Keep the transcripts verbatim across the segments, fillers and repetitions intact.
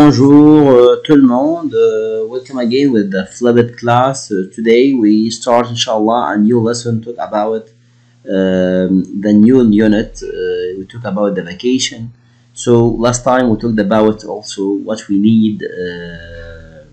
Bonjour uh, tout le monde. Uh, welcome again with the Flipped class. Uh, today we start inshallah a new lesson talk about um, the new unit. Uh, we talk about the vacation. So last time we talked about also what we need uh,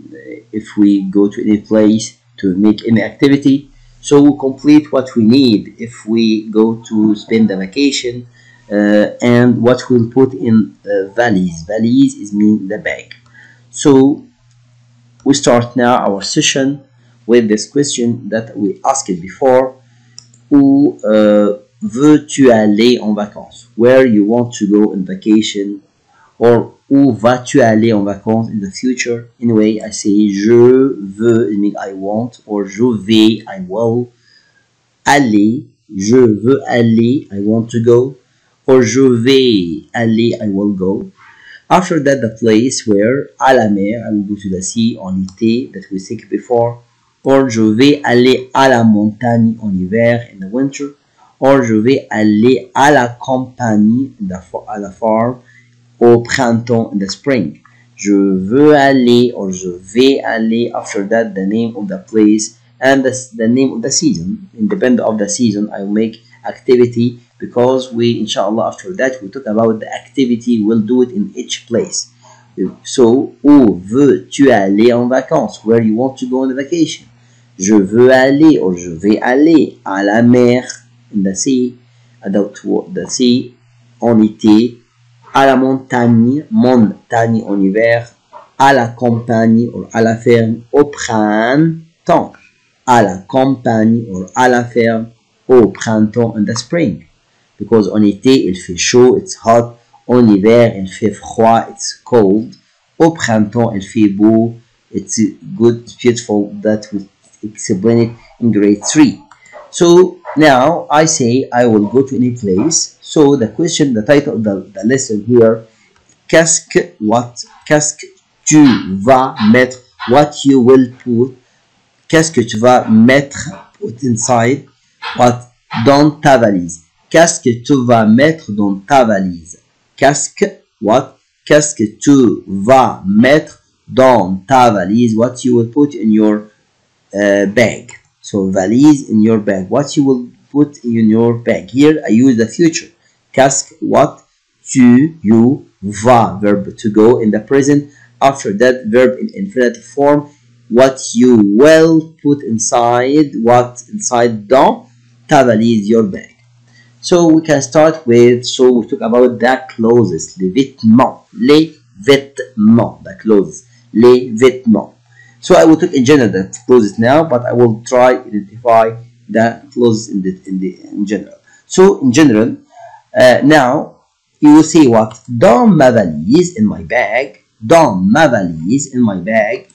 if we go to any place to make any activity. So we complete what we need if we go to spend the vacation. Uh, and what we'll put in uh, valise. Valise is mean the bag. So we start now our session with this question that we asked before. Où uh, veux-tu aller en vacances? Where you want to go on vacation, or où vas-tu aller en vacances in the future? Anyway, I say je veux, it means I want, or je vais, I will. Aller, je veux aller, I want to go. Or je vais aller, I will go. After that, the place where, à la mer, I will go to the sea en été, that we said before. Or je vais aller à la montagne en hiver, in the winter. Or je vais aller à la campagne, the, à la farm, au printemps, in the spring. Je veux aller, or je vais aller. After that, the name of the place and the, the name of the season. Independent of the season, I will make activity. Because we, inshallah, after that, we talk about the activity, we'll do it in each place. So, où veux-tu aller en vacances? Where you want to go on the vacation? Je veux aller, or je vais aller à la mer, in the sea, about the sea, en été, à la montagne, montagne en hiver, à la campagne, or à la ferme, au printemps, à la campagne, or à la ferme, au printemps, in the spring. Because en été, il fait chaud, it's hot. En hiver, il fait froid, it's cold. Au printemps, il fait beau, it's good, it's beautiful. That we explain it in grade three. So now I say I will go to any place. So the question, the title of the, the lesson here, qu'est-ce que, what, qu'est-ce que tu vas mettre, what you will put, qu'est-ce que tu vas mettre, put inside, what, dans ta valise. Qu'est-ce que tu vas mettre dans ta valise? Qu'est-ce que, what? Qu'est-ce que tu vas mettre dans ta valise? What you will put in your uh, bag. So, valise in your bag. What you will put in your bag. Here, I use the future. Qu'est-ce que, what? Tu, you, vas, verb to go in the present. After that, verb in infinitive form. What you will put inside, what inside dans ta valise, your bag. So we can start with, so we talk about the clothes, les vêtements, les vêtements, the clothes, les vêtements. So I will talk in general the clothes now, but I will try to identify the clothes in the, in the in general. So in general, uh, now you will see what? Dans ma valise, in my bag, dans ma valise, in my bag,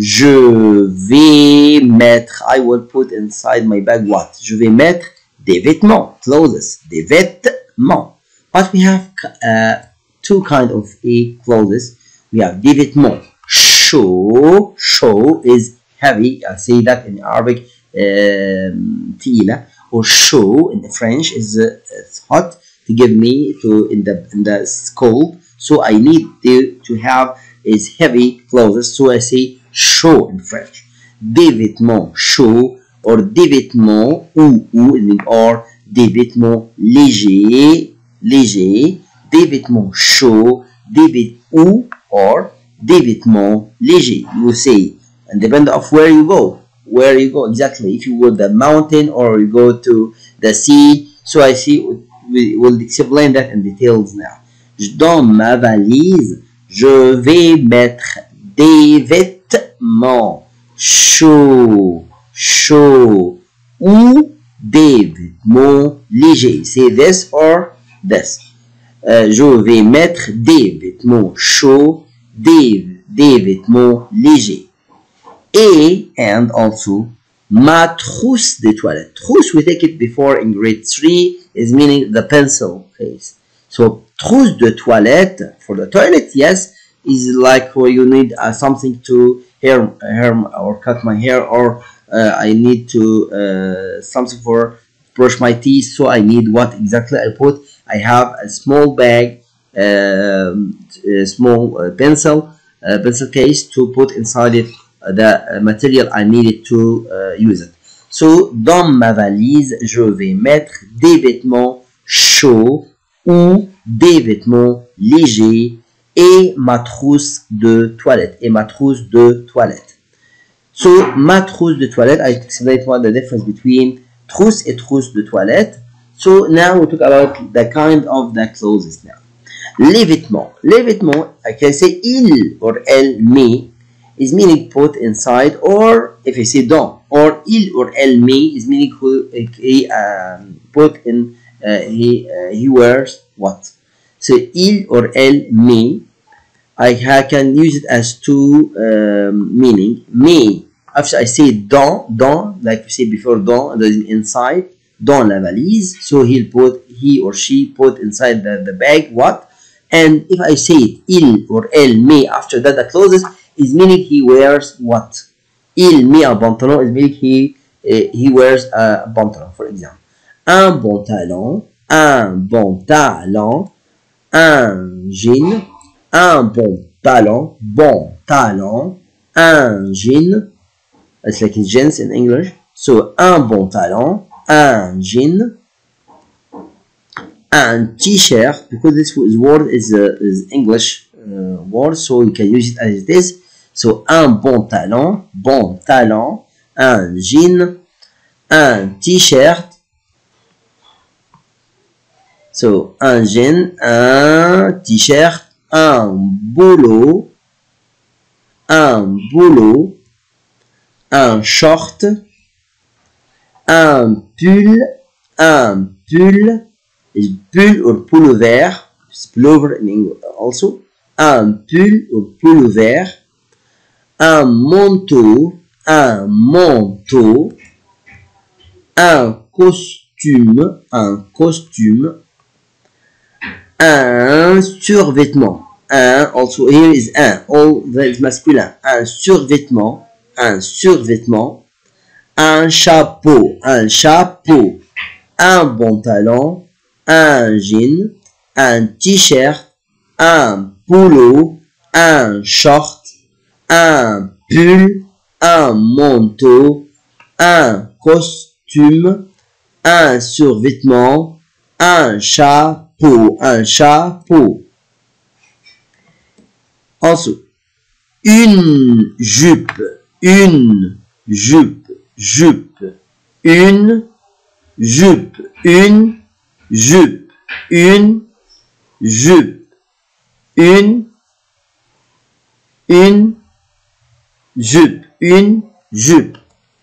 je vais mettre, I will put inside my bag what? Je vais mettre des vêtements, clothes, des vêtements. But we have uh, two kind of a clothes. We have des vêtements chaud. Chaud is heavy. I say that in Arabic. تقيلة. Um, or chaud in the French is uh, it's hot to give me to in the in the cold. So I need to, to have is heavy clothes. So I say chaud in French. Des vêtements chauds. Or des vêtements ou ou or des vêtements légers légers des vêtements chauds des vêtements ou or des vêtements légers. You say, and depend of where you go where you go exactly, if you go to the mountain or you go to the sea. So I see we will explain that in details now. Dans ma valise, je vais mettre des vêtements chauds chaud ou des vêtements légers. Say this or this. Euh, je vais mettre des vêtements chauds, des, des vêtements légers. Et, and also, ma trousse de toilette. Trousse, we take it before in grade three, is meaning the pencil case. So, trousse de toilette, for the toilet, yes, is like where you need uh, something to hair, hair or cut my hair, or Uh, I need to uh, something for brush my teeth. So I need what exactly I put? I have a small bag um, a small uh, pencil, uh, pencil case to put inside it uh, the material I needed to uh, use it. So, dans ma valise, je vais mettre des vêtements chauds ou des vêtements légers et ma trousse de toilette. Et ma trousse de toilette. So, ma trousse de toilette, I explained what the difference between trousse et trousse de toilette. So, now we talk about the kind of the clothes now. Les vêtements. Les vêtements, I can say il or elle met is meaning put inside, or if I say dans, or il or elle met is meaning who he um, put in, uh, he, uh, he wears what. So, il or elle met, I, I can use it as two um, meaning. Met, after I say dans, dans, like we said before, dans, that is inside, dans la valise. So he'll put, he or she put inside the, the bag what. And if I say it, il or elle met, after that the clothes is meaning he wears what. Il met un pantalon is meaning he, uh, he wears a pantalon, for example. Un bon talon, un bon talon, un jean, un bon talon, bon talon, un jean, it's like jeans in English. So, un bon talon, un jean, un t-shirt, because this word is, uh, is English uh, word, so you can use it as it is. So, un bon talon, bon talon, un jean, un t-shirt. So, un jean, un t-shirt, un boulot, un boulot, un short, un pull, un pull, is pull or pullover, it's pullover in English also, un pull or pullover, un manteau, un manteau, un costume, un costume, un survêtement, un, also here is un, all that is masculin, un survêtement, un survêtement, un chapeau, un chapeau, un pantalon, un jean, un t-shirt, un polo, un short, un pull, un manteau, un costume, un survêtement, un chapeau, un chapeau. Ensuite, une jupe, une jupe, jupe, une jupe, une jupe, une jupe, une, une jupe, une jupe,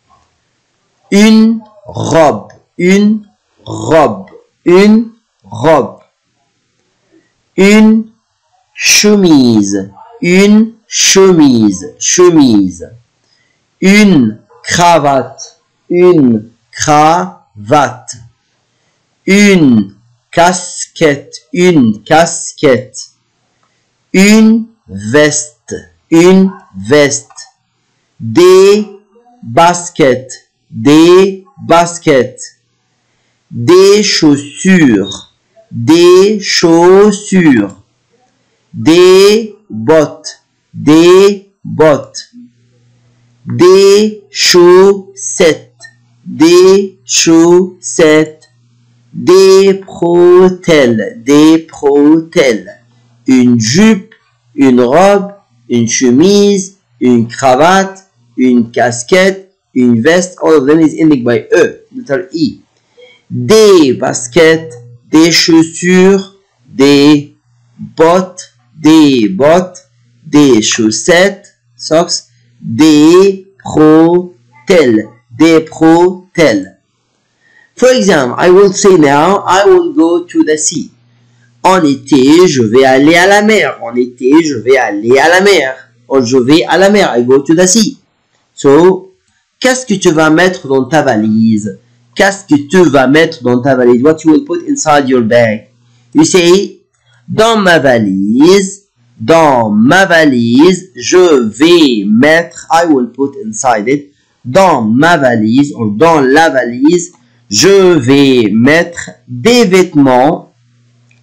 une robe, une robe, une robe, une chemise, une chemise, chemise, une cravate, une cravate, une casquette, une casquette, une veste, une veste, des baskets, des baskets, des chaussures, des chaussures, des bottes, des bottes, des chaussettes, des chaussettes, des bretelles, des bretelles, une jupe, une robe, une chemise, une cravate, une casquette, une veste, all of them is ending by E, letter E. Des baskets, des chaussures, des bottes, des bottes, des chaussettes, socks, des bretelles, des bretelles. For example, I will say now, I will go to the sea. En été, je vais aller à la mer. En été, je vais aller à la mer. Or, je vais à la mer. I go to the sea. So, qu'est-ce que tu vas mettre dans ta valise? Qu'est-ce que tu vas mettre dans ta valise? What you will put inside your bag? You say, dans ma valise, dans ma valise, je vais mettre, I will put inside it, dans ma valise, ou dans la valise, je vais mettre des vêtements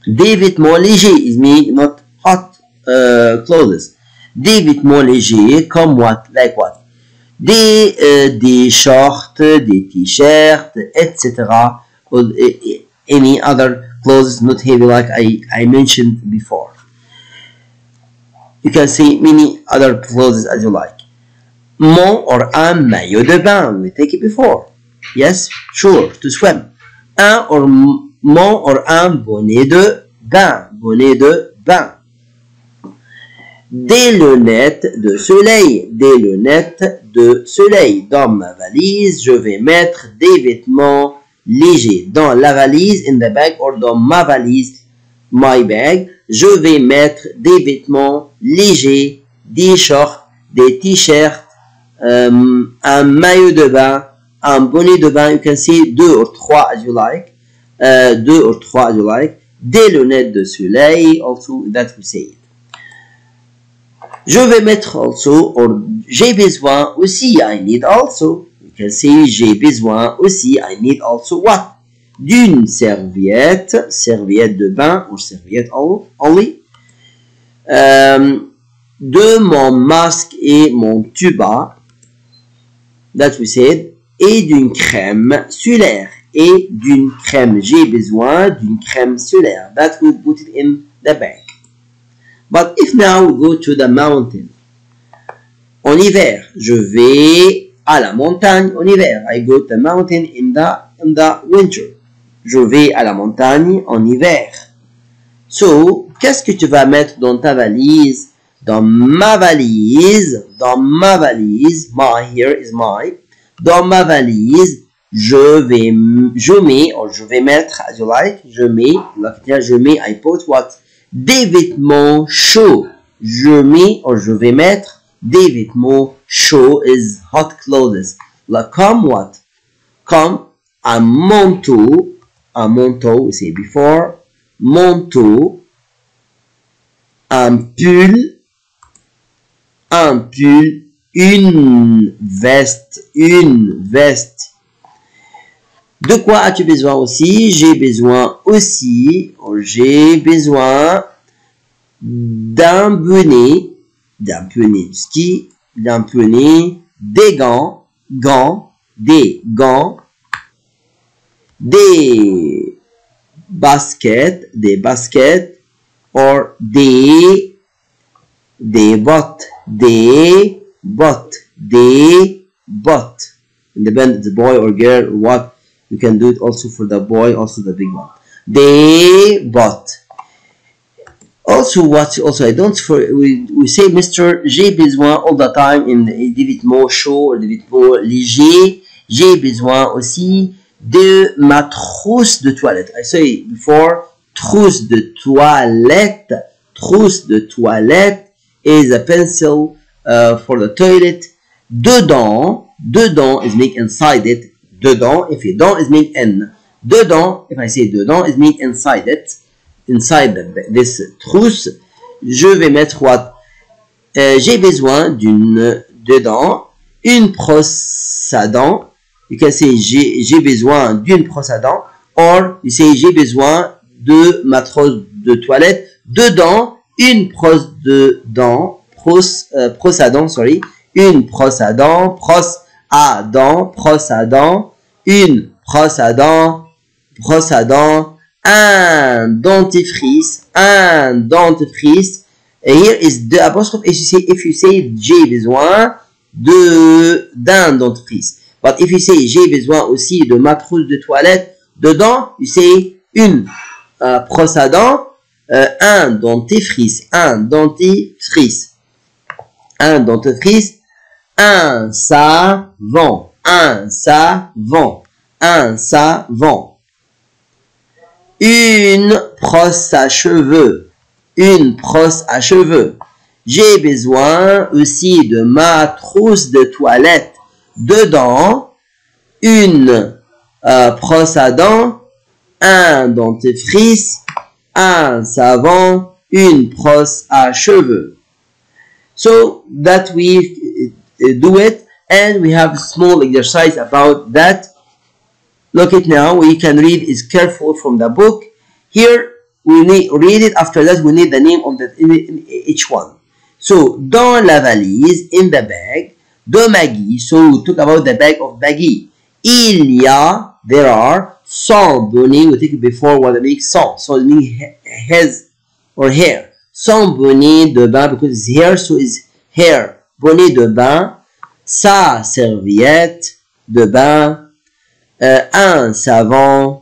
Des vêtements légers is mean not hot uh, clothes. Des vêtements légers comme what? Like what? Des, uh, des shorts, des t-shirts, et cetera. Or uh, any other clothes not heavy like I, I mentioned before. You can say many other clothes as you like. Mon or un maillot de bain. We take it before. Yes, sure, to swim. Un or mon or un bonnet de bain. Bonnet de bain. Des lunettes de soleil. Des lunettes de soleil. Dans ma valise, je vais mettre des vêtements légers. Dans la valise, in the bag, or dans ma valise, my bag, je vais mettre des vêtements légers, des shorts, des t-shirts, um, un maillot de bain, un bonnet de bain. You can say deux ou trois as you like. Uh, deux ou trois as you like. Des lunettes de soleil, also that we say it. Je vais mettre also, or j'ai besoin aussi, I need also. You can say j'ai besoin aussi, I need also what? D'une serviette, serviette de bain, ou serviette only. Um, de mon masque et mon tuba, that we said, et d'une crème solaire. Et d'une crème, j'ai besoin d'une crème solaire. That we put it in the bag. But if now we go to the mountain, en hiver, je vais à la montagne en hiver. I go to the mountain in the, in the winter. Je vais à la montagne en hiver. So, qu'est-ce que tu vas mettre dans ta valise? Dans ma valise, dans ma valise, my, here is my. Dans ma valise, je vais, je mets, ou je vais mettre, as you like, je mets, je mets, I put what? Des vêtements chauds. Je mets, ou je vais mettre, des vêtements chauds is hot clothes. Like, comme what? Comme un manteau, un manteau, we say before, manteau, un pull, un pull, une veste, une veste. De quoi as-tu besoin aussi? J'ai besoin aussi, j'ai besoin d'un bonnet, d'un bonnet de ski, d'un bonnet, des gants, gants, des gants, des baskets, des baskets, or des, des bottes, des bottes, des bottes. Independent the boy or girl or what. You can do it also for the boy, also the big one. They bought. Also, what also I don't for we, we say Mister J'ai besoin all the time in des vêtements chauds or des vêtements légers. J'ai besoin aussi de ma trousse de toilette. I say before trousse de toilette. Trousse de toilette is a pencil uh, for the toilet. Dedans, dedans is make inside it. Dedans, if you don't, is mean in. Dedans, if I say dedans, is mean inside it. Inside the, this trousse, je vais mettre what? Euh, j'ai besoin d'une, dedans, une brosse à dents. You can say j'ai, j'ai besoin d'une brosse à dents. Or, you say j'ai besoin de ma trousse de toilette. Dedans, une brosse de dents. Brosse, euh, brosse à dents, sorry. Une brosse à dents. Brosse à dents, brosse à dents, une brosse à dents, brosse à dents, un dentifrice, un dentifrice. And here is the apostrophe if you say, if you say j'ai besoin de d'un dentifrice. But if you say j'ai besoin aussi de ma trousse de toilette, dedans, you say une uh, brosse à dents, uh, un dentifrice, un dentifrice, un dentifrice. Un savon, un savon, un savon. Une brosse à cheveux, une brosse à cheveux. J'ai besoin aussi de ma trousse de toilette. Dedans, une euh, brosse à dents, un dentifrice, un savon, une brosse à cheveux. So that we do it, and we have a small exercise about that. Look it now, we can read is careful from the book. Here we need read it. After that, we need the name of the in, in each one. So, dans la valise, in the bag de Maggie. So, we talk about the bag of Maggie. Il y a, there are, son bonnet. We take it before what it makes son. So, it means his or hair. Son bonnet de bain, because it's hair, so it's hair. Bonnet de bain. Sa serviette de bain. Euh, un savon.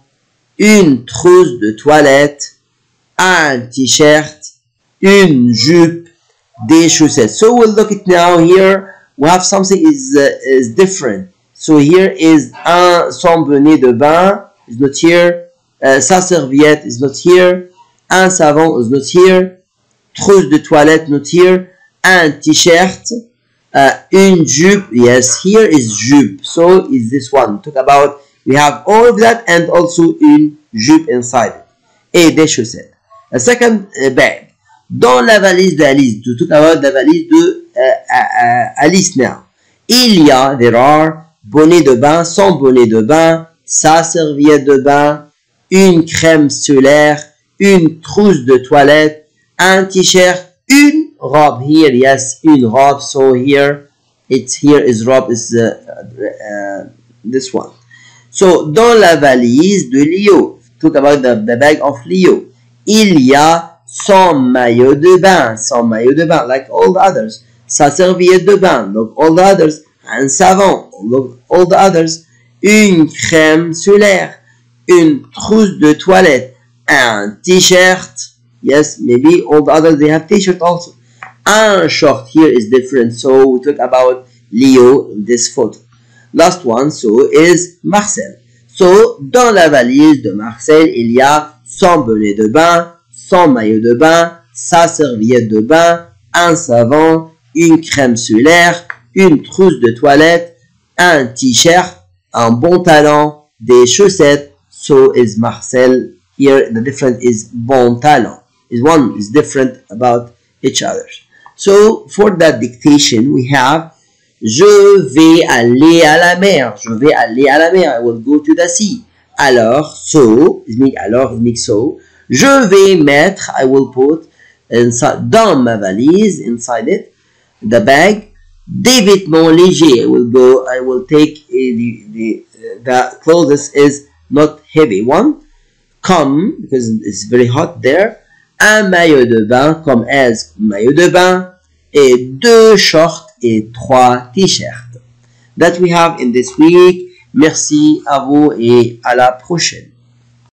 Une trousse de toilette. Un t-shirt. Une jupe. Des chaussettes. So we'll look at now here. We have something is uh, is different. So here is un son bonnet de bain is not here. Uh, sa serviette is not here. Un savon is not here. Trousse de toilette not here. Un t-shirt. Uh, une jupe. Yes, here is jupe. So is this one. Talk about we have all of that and also une jupe inside it. Et des chaussettes. A second uh, bag. Dans la valise d'Alice, to talk about the valise de uh, uh, Alice now. Il y a, there are, bonnet de bain, son bonnet de bain, sa serviette de bain, une crème solaire, une trousse de toilette, un t-shirt, une robe. Here, yes, une robe. So here, it's here is robe is uh, uh, this one. So dans la valise de Leo, talk about the, the bag of Leo. Il y a son maillot de bain, son maillot de bain, like all the others. Sa serviette de bain, like all the others. Un savon, like all the others. Une crème solaire, une trousse de toilette, un t-shirt. Yes, maybe all the others they have t-shirt also. Un short here is different, so we talk about Leo in this photo. Last one, so is Marcel. So dans la valise de Marcel, il y a son bonnet de bain, son maillot de bain, sa serviette de bain, un savon, une crème solaire, une trousse de toilette, un t-shirt, un pantalon, des chaussettes. So is Marcel. Here the difference is pantalon. Is one is different about each other. So for that dictation we have je vais aller à la mer. Je vais aller à la mer. I will go to the sea. Alors, so, it means alors, it means so. Je vais mettre, I will put inside, dans ma valise, inside it, the bag, des vêtements légers. I will go, I will take uh, the, the, uh, the clothes is not heavy one. Comme, because it's very hot there. Un maillot de bain, comme as maillot de bain. Et deux shorts et trois t-shirts. That we have in this week. Merci à vous et à la prochaine.